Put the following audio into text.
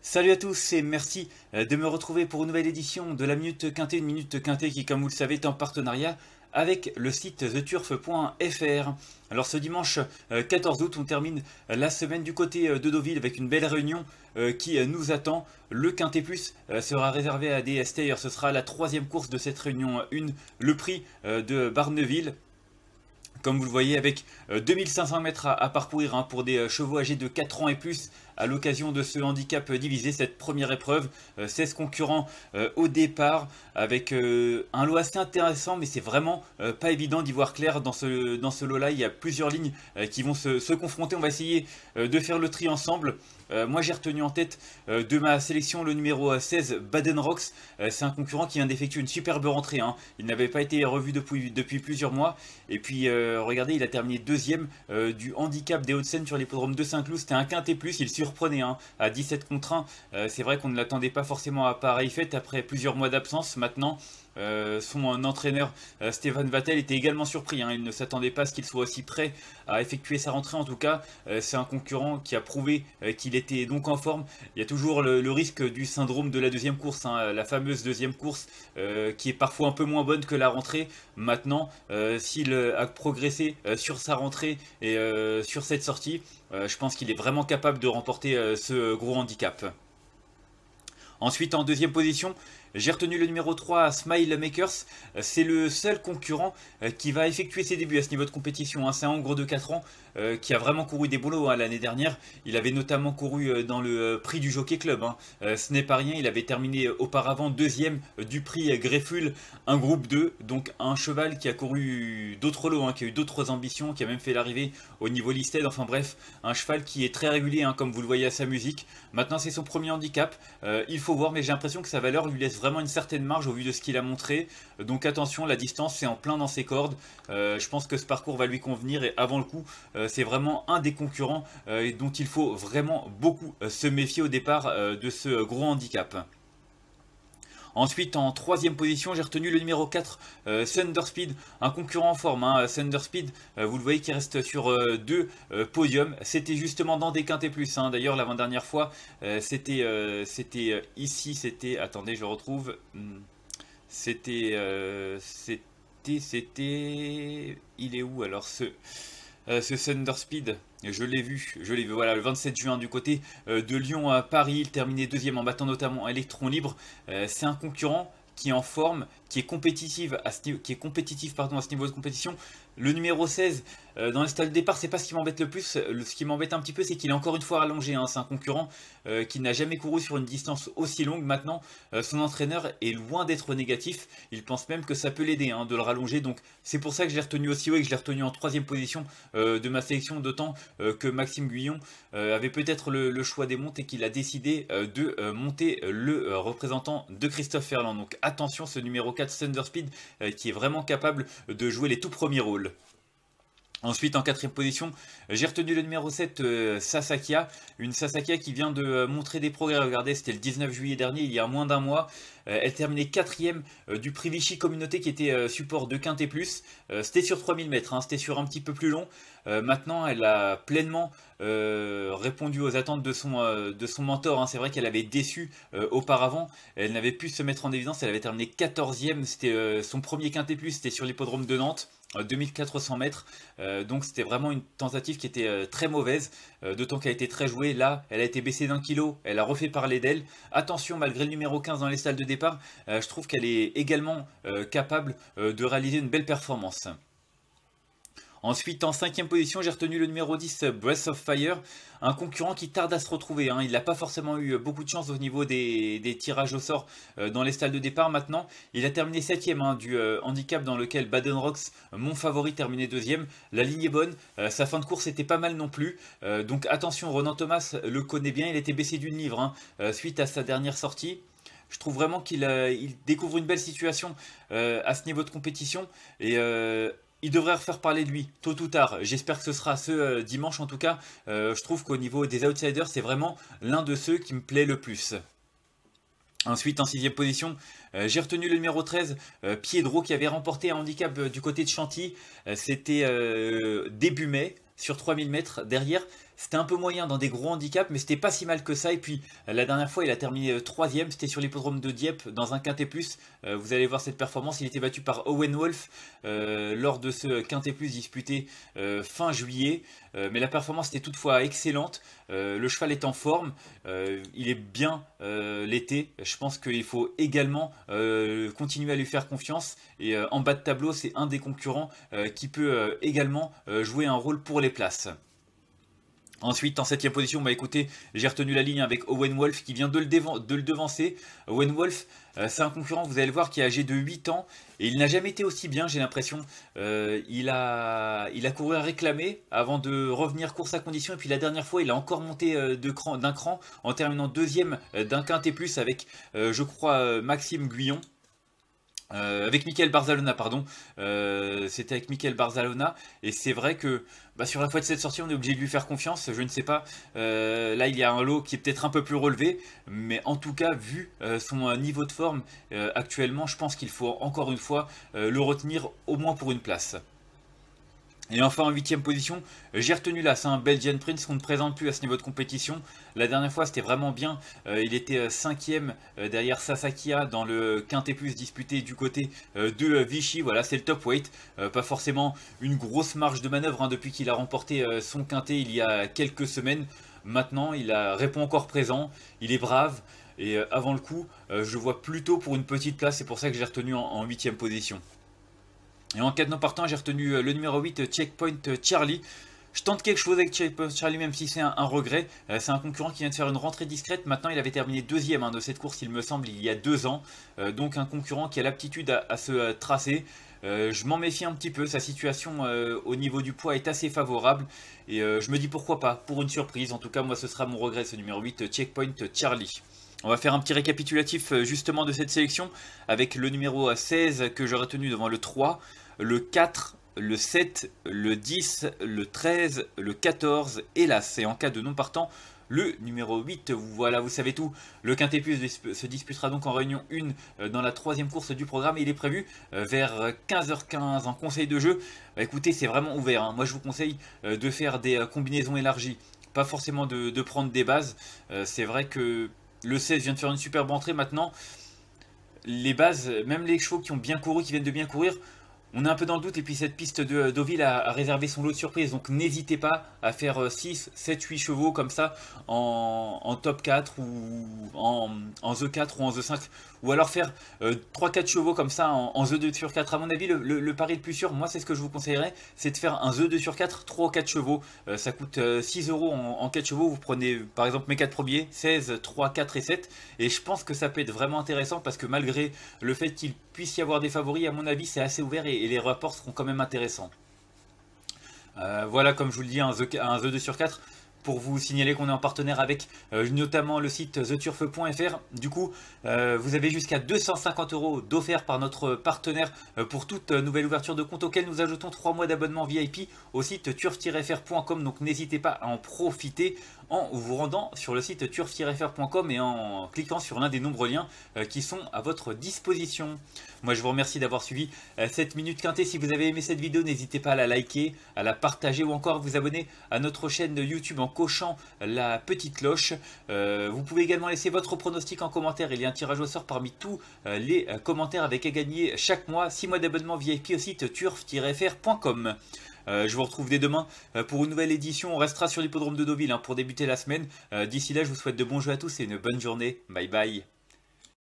Salut à tous et merci de me retrouver pour une nouvelle édition de la Minute Quintée, une Minute Quintée qui, comme vous le savez, est en partenariat avec le site theturf.fr. Alors ce dimanche 14 août, on termine la semaine du côté de Deauville avec une belle réunion qui nous attend. Le Quintet Plus sera réservé à des stayers. Ce sera la troisième course de cette réunion 1, le prix de Barneville. Comme vous le voyez, avec 2500 mètres à parcourir pour des chevaux âgés de 4 ans et plus à l'occasion de ce handicap divisé, cette première épreuve. 16 concurrents au départ avec un lot assez intéressant, mais c'est vraiment pas évident d'y voir clair dans ce lot-là. Il y a plusieurs lignes qui vont se confronter. On va essayer de faire le tri ensemble. Moi j'ai retenu en tête de ma sélection le numéro 16 Baden Rocks. C'est un concurrent qui vient d'effectuer une superbe rentrée. Il n'avait pas été revu depuis plusieurs mois. Et puis regardez, il a terminé deuxième du handicap des Hauts-de-Seine sur l'hippodrome de Saint-Cloud. C'était un quintet plus, il surprenait à 17 contre 1. C'est vrai qu'on ne l'attendait pas forcément à pareille fête après plusieurs mois d'absence. Maintenant, son entraîneur Stéphane Vattel était également surpris. Il ne s'attendait pas à ce qu'il soit aussi prêt à effectuer sa rentrée. En tout cas, c'est un concurrent qui a prouvé qu'il était donc en forme. Il y a toujours le risque du syndrome de la deuxième course, la fameuse deuxième course qui est parfois un peu moins bonne que la rentrée. Maintenant, s'il a progressé sur sa rentrée et sur cette sortie, je pense qu'il est vraiment capable de remporter ce gros handicap. Ensuite, en deuxième position, j'ai retenu le numéro 3, Smile Makers. C'est le seul concurrent qui va effectuer ses débuts à ce niveau de compétition. C'est un Hongre de 4 ans qui a vraiment couru des boulots l'année dernière. Il avait notamment couru dans le prix du Jockey Club. Ce n'est pas rien, il avait terminé auparavant deuxième du prix Grefful, un groupe 2. Donc un cheval qui a couru d'autres lots, qui a eu d'autres ambitions, qui a même fait l'arrivée au niveau listed. Enfin bref, un cheval qui est très régulier, comme vous le voyez à sa musique. Maintenant c'est son premier handicap. Il faut voir, mais j'ai l'impression que sa valeur lui laisse vraiment une certaine marge au vu de ce qu'il a montré. Donc attention, la distance c'est en plein dans ses cordes. Je pense que ce parcours va lui convenir et avant le coup, c'est vraiment un des concurrents dont il faut vraiment beaucoup se méfier au départ de ce gros handicap. Ensuite, en troisième position, j'ai retenu le numéro 4, Thunderspeed, un concurrent en forme. Thunderspeed, vous le voyez qui reste sur deux podiums. C'était justement dans des quintés plus. D'ailleurs, l'avant-dernière fois, c'était ici, c'était... Attendez, je retrouve. C'était... Il est où alors ce Thunderspeed? Je l'ai vu, voilà, le 27 juin du côté de Lyon à Paris. Il terminait deuxième en battant notamment Electron Libre. C'est un concurrent qui est en forme, qui est compétitif à ce niveau de compétition. Le numéro 16, dans le stade de départ, c'est pas ce qui m'embête le plus. Ce qui m'embête un petit peu, c'est qu'il est encore une fois rallongé. C'est un concurrent qui n'a jamais couru sur une distance aussi longue. Maintenant, son entraîneur est loin d'être négatif. Il pense même que ça peut l'aider de le rallonger. Donc c'est pour ça que je l'ai retenu aussi haut et que je l'ai retenu en troisième position de ma sélection. D'autant que Maxime Guyon avait peut-être le choix des montes et qu'il a décidé de monter le représentant de Christophe Ferland. Donc attention, ce numéro 4 Thunderspeed qui est vraiment capable de jouer les tout premiers rôles. Ensuite, en quatrième position, j'ai retenu le numéro 7, Sasakia. Une Sasakia qui vient de montrer des progrès. Regardez, c'était le 19 juillet dernier, il y a moins d'un mois. Elle terminait quatrième du prix Vichy Communauté qui était support de Quintet Plus. C'était sur 3000 mètres, c'était sur un petit peu plus long. Maintenant, elle a pleinement répondu aux attentes de son mentor. C'est vrai qu'elle avait déçu auparavant. Elle n'avait pu se mettre en évidence. Elle avait terminé 14e. C'était son premier Quintet Plus, c'était sur l'hippodrome de Nantes. 2400 mètres, donc c'était vraiment une tentative qui était très mauvaise, d'autant qu'elle a été très jouée. Là, elle a été baissée d'1 kilo, elle a refait parler d'elle. Attention, malgré le numéro 15 dans les stalles de départ, je trouve qu'elle est également capable de réaliser une belle performance. Ensuite, en cinquième position, j'ai retenu le numéro 10, Breath of Fire, un concurrent qui tarde à se retrouver. Il n'a pas forcément eu beaucoup de chance au niveau des tirages au sort dans les stalles de départ. Maintenant, il a terminé 7ème du handicap dans lequel Baden Rocks, mon favori, terminait 2ème. La ligne est bonne, sa fin de course était pas mal non plus. Donc attention, Ronan Thomas le connaît bien, il était baissé d'une livre suite à sa dernière sortie. Je trouve vraiment qu'il découvre une belle situation à ce niveau de compétition et il devrait refaire parler de lui, tôt ou tard. J'espère que ce sera ce dimanche en tout cas. Je trouve qu'au niveau des outsiders, c'est vraiment l'un de ceux qui me plaît le plus. Ensuite, en sixième position, j'ai retenu le numéro 13, Piedro, qui avait remporté un handicap du côté de Chantilly. C'était début mai, sur 3000 mètres. Derrière, c'était un peu moyen dans des gros handicaps, mais c'était pas si mal que ça. Et puis la dernière fois, il a terminé troisième, c'était sur l'hippodrome de Dieppe dans un quintet plus. Vous allez voir cette performance, il était battu par Owen Wolf lors de ce quintet plus disputé fin juillet. Mais la performance était toutefois excellente. Le cheval est en forme, il est bien l'été. Je pense qu'il faut également continuer à lui faire confiance. Et en bas de tableau, c'est un des concurrents qui peut également jouer un rôle pour les places. Ensuite, en 7ème position, bah écoutez, j'ai retenu la ligne avec Owen Wolf qui vient de le devancer. Owen Wolf, c'est un concurrent, vous allez le voir, qui est âgé de 8 ans et il n'a jamais été aussi bien, j'ai l'impression. Il a couru à réclamer avant de revenir course à condition. Et puis la dernière fois, il a encore monté d'un cran en terminant deuxième d'un quintet plus avec, je crois, Maxime Guyon. Avec Michael Barzalona, pardon. C'était avec Michael Barzalona. Et c'est vrai que bah, sur la fois de cette sortie, on est obligé de lui faire confiance. Je ne sais pas. Là, il y a un lot qui est peut-être un peu plus relevé. Mais en tout cas, vu son niveau de forme actuellement, je pense qu'il faut encore une fois le retenir au moins pour une place. Et enfin en 8ème position, j'ai retenu là, c'est un Belgian Prince qu'on ne présente plus à ce niveau de compétition. La dernière fois c'était vraiment bien, il était 5ème derrière Sasakia dans le quintet plus disputé du côté de Vichy. Voilà, c'est le top weight, pas forcément une grosse marge de manœuvre depuis qu'il a remporté son quintet il y a quelques semaines. Maintenant répond encore présent, il est brave et avant le coup je le vois plutôt pour une petite place, c'est pour ça que j'ai retenu en 8ème position. Et en 4 non partant, j'ai retenu le numéro 8, Checkpoint Charlie. Je tente quelque chose avec Checkpoint Charlie, même si c'est un regret. C'est un concurrent qui vient de faire une rentrée discrète. Maintenant, il avait terminé deuxième de cette course, il me semble, il y a 2 ans. Donc un concurrent qui a l'aptitude à se tracer. Je m'en méfie un petit peu, sa situation au niveau du poids est assez favorable. Et je me dis pourquoi pas, pour une surprise. En tout cas, moi, ce sera mon regret, ce numéro 8, Checkpoint Charlie. On va faire un petit récapitulatif justement de cette sélection avec le numéro 16 que j'aurais tenu devant le 3, le 4, le 7, le 10, le 13, le 14 et l'As. Et en cas de non partant, le numéro 8, voilà, vous savez tout. Le Quintet Plus se disputera donc en réunion 1 dans la 3ème course du programme. Et il est prévu vers 15h15 en conseil de jeu. Écoutez, c'est vraiment ouvert, hein. Moi, je vous conseille de faire des combinaisons élargies. Pas forcément de prendre des bases. C'est vrai que le 16 vient de faire une superbe entrée. Maintenant, les bases, même les chevaux qui ont bien couru, qui viennent de bien courir, on est un peu dans le doute. Et puis cette piste de Deauville a réservé son lot de surprises. Donc n'hésitez pas à faire 6, 7, 8 chevaux comme ça en top 4 ou en The 4 ou en The 5. Ou alors faire 3-4 chevaux comme ça en The 2 sur 4. À mon avis, le pari le plus sûr, moi c'est ce que je vous conseillerais, c'est de faire un The 2 sur 4, 3 ou 4 chevaux. Ça coûte 6 euros en 4 chevaux. Vous prenez par exemple mes 4 premiers, 16, 3, 4 et 7. Et je pense que ça peut être vraiment intéressant parce que malgré le fait qu'il puisse y avoir des favoris, à mon avis c'est assez ouvert et les rapports seront quand même intéressants. Voilà, comme je vous le dis, un The 2 sur 4. Pour vous signaler qu'on est en partenaire avec notamment le site theturf.fr. Du coup, vous avez jusqu'à 250 € d'offert par notre partenaire pour toute nouvelle ouverture de compte auquel nous ajoutons 3 mois d'abonnement VIP au site turf-fr.com. Donc n'hésitez pas à en profiter en vous rendant sur le site turf-fr.com et en cliquant sur l'un des nombreux liens qui sont à votre disposition. Moi je vous remercie d'avoir suivi cette Minute Quintet. Si vous avez aimé cette vidéo, n'hésitez pas à la liker, à la partager ou encore à vous abonner à notre chaîne de YouTube en cochant la petite cloche. Vous pouvez également laisser votre pronostic en commentaire. Il y a un tirage au sort parmi tous les commentaires avec à gagner chaque mois 6 mois d'abonnement VIP au site turf-fr.com. Je vous retrouve dès demain pour une nouvelle édition. On restera sur l'hippodrome de Deauville pour débuter la semaine. D'ici là, je vous souhaite de bons jeux à tous et une bonne journée. Bye bye.